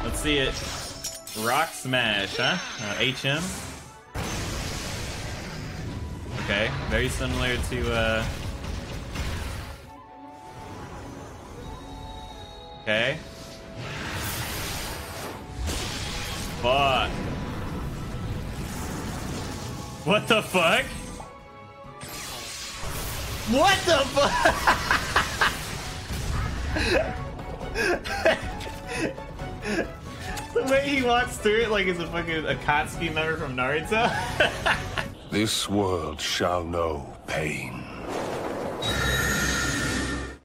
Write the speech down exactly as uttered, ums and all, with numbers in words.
Let's see it. Rock Smash, huh? Uh, H M. Okay, very similar to, uh... Okay. Fuck. What the fuck? What the fuck? The way he walks through it like it's a fucking Akatsuki member from Naruto. This world shall know pain.